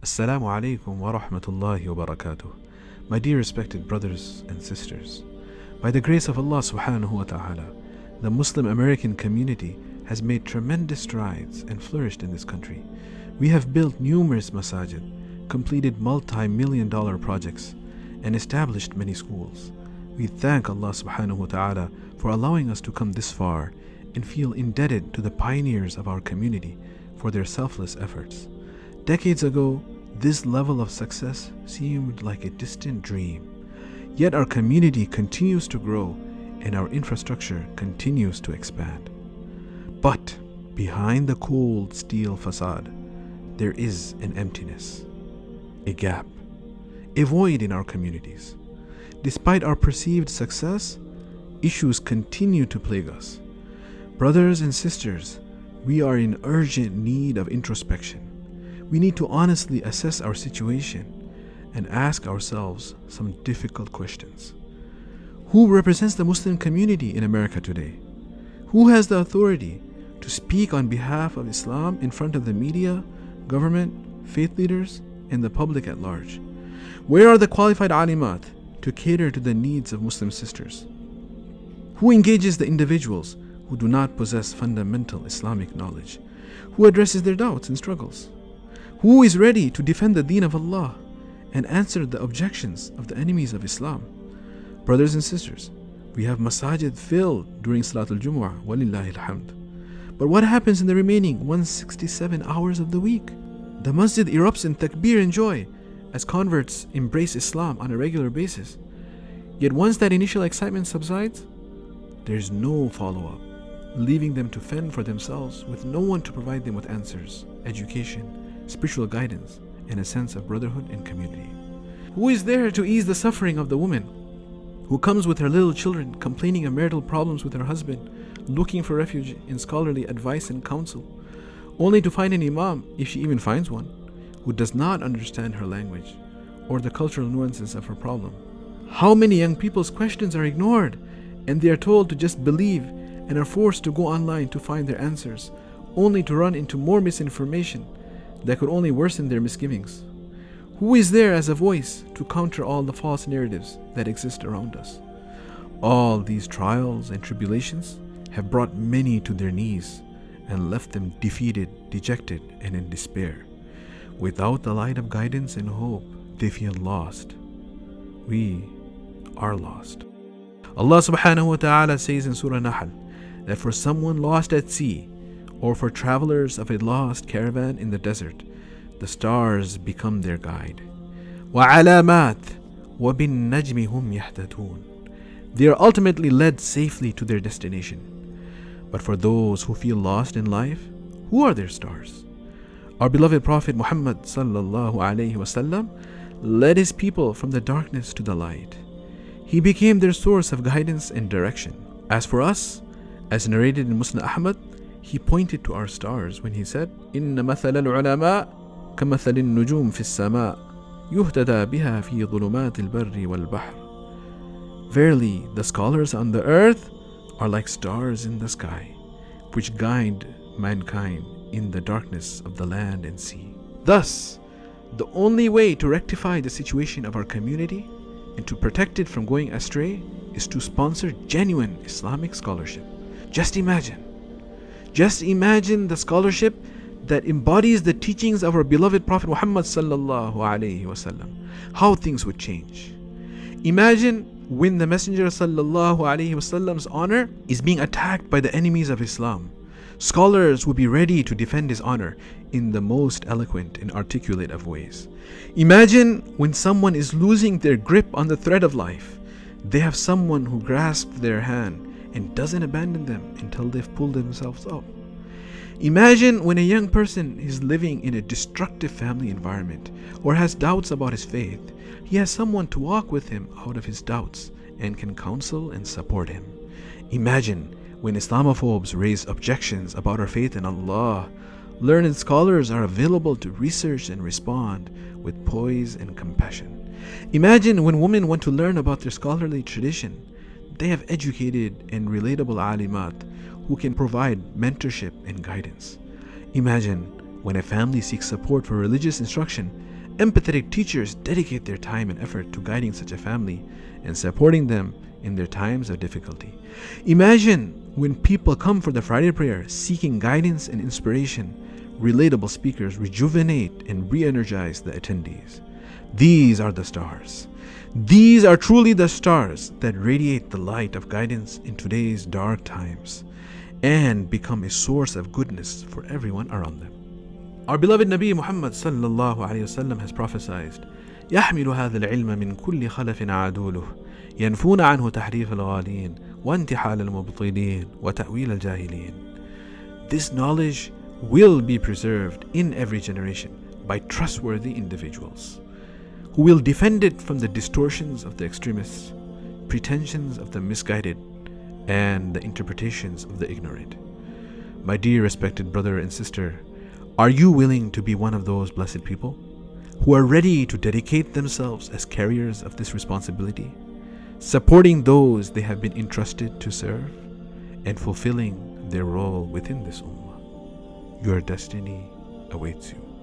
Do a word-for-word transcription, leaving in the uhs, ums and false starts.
Assalamu alaikum wa rahmatullahi wa barakatuh. My dear respected brothers and sisters, by the grace of Allah subhanahu wa ta'ala, the Muslim American community has made tremendous strides and flourished in this country. We have built numerous masajid, completed multi-million dollar projects, and established many schools. We thank Allah subhanahu wa ta'ala for allowing us to come this far and feel indebted to the pioneers of our community for their selfless efforts. Decades ago, this level of success seemed like a distant dream. Yet our community continues to grow and our infrastructure continues to expand. But behind the cold steel facade, there is an emptiness, a gap, a void in our communities. Despite our perceived success, issues continue to plague us. Brothers and sisters, we are in urgent need of introspection. We need to honestly assess our situation and ask ourselves some difficult questions. Who represents the Muslim community in America today? Who has the authority to speak on behalf of Islam in front of the media, government, faith leaders, and the public at large? Where are the qualified alimat to cater to the needs of Muslim sisters? Who engages the individuals who do not possess fundamental Islamic knowledge? Who addresses their doubts and struggles? Who is ready to defend the deen of Allah and answer the objections of the enemies of Islam? Brothers and sisters, we have masajid filled during Salatul Jumu'ah, walillahi alhamd. But what happens in the remaining one hundred sixty-seven hours of the week? The masjid erupts in takbir and joy as converts embrace Islam on a regular basis. Yet once that initial excitement subsides, there's no follow-up, leaving them to fend for themselves with no one to provide them with answers, education, spiritual guidance, and a sense of brotherhood and community. Who is there to ease the suffering of the woman who comes with her little children, complaining of marital problems with her husband, looking for refuge in scholarly advice and counsel, only to find an imam, if she even finds one, who does not understand her language or the cultural nuances of her problem? How many young people's questions are ignored and they are told to just believe and are forced to go online to find their answers, only to run into more misinformation that could only worsen their misgivings? Who is there as a voice to counter all the false narratives that exist around us? All these trials and tribulations have brought many to their knees and left them defeated, dejected, and in despair. Without the light of guidance and hope, they feel lost. We are lost. Allah subhanahu wa ta'ala says in Surah Nahl that for someone lost at sea, or for travelers of a lost caravan in the desert, the stars become their guide. وَعَلَامَاتٍ وَبِالنَّجْمِ هُمْ يَهْتَدُونَ. They are ultimately led safely to their destination. But for those who feel lost in life, who are their stars? Our beloved Prophet Muhammad sallallahu alaihi wasallam led his people from the darkness to the light. He became their source of guidance and direction. As for us, as narrated in Musnad Ahmad, he pointed to our stars when he said, إِنَّ مَثَلَ الْعُلَمَاءِ كَمَثَلِ النُّجُومِ فِي السَّمَاءِ يُهْتَدَى بِهَا فِي ظُلُمَاتِ الْبَرِّ وَالْبَحْرِ. Verily, the scholars on the earth are like stars in the sky, which guide mankind in the darkness of the land and sea. Thus, the only way to rectify the situation of our community and to protect it from going astray is to sponsor genuine Islamic scholarship. Just imagine. Just imagine the scholarship that embodies the teachings of our beloved Prophet Muhammad sallallahu alaihi wasallam. How things would change. Imagine when the Messenger sallallahu alaihi wasallam's honor is being attacked by the enemies of Islam. Scholars would be ready to defend his honor in the most eloquent and articulate of ways. Imagine when someone is losing their grip on the thread of life, they have someone who grasps their hand and doesn't abandon them until they've pulled themselves up. Imagine when a young person is living in a destructive family environment or has doubts about his faith, he has someone to walk with him out of his doubts and can counsel and support him. Imagine when Islamophobes raise objections about our faith in Allah, learned scholars are available to research and respond with poise and compassion. Imagine when women want to learn about their scholarly tradition, they have educated and relatable alimat who can provide mentorship and guidance. Imagine when a family seeks support for religious instruction, Empathetic teachers dedicate their time and effort to guiding such a family and supporting them in their times of difficulty. Imagine when people come for the Friday prayer seeking guidance and inspiration, relatable speakers rejuvenate and re-energize the attendees. These are the stars. These are truly the stars that radiate the light of guidance in today's dark times and become a source of goodness for everyone around them. Our beloved Nabi Muhammad sallallahu alayhi wasallam has prophesied, يحمل هذا العلم من كل خلف عادوله ينفون عنه تحريف الغالين وانتحال المبطلين وتأويل الجاهلين. This knowledge will be preserved in every generation by trustworthy individuals who will defend it from the distortions of the extremists, pretensions of the misguided, and the interpretations of the ignorant. My dear respected brother and sister, are you willing to be one of those blessed people who are ready to dedicate themselves as carriers of this responsibility, supporting those they have been entrusted to serve, and fulfilling their role within this ummah? Your destiny awaits you.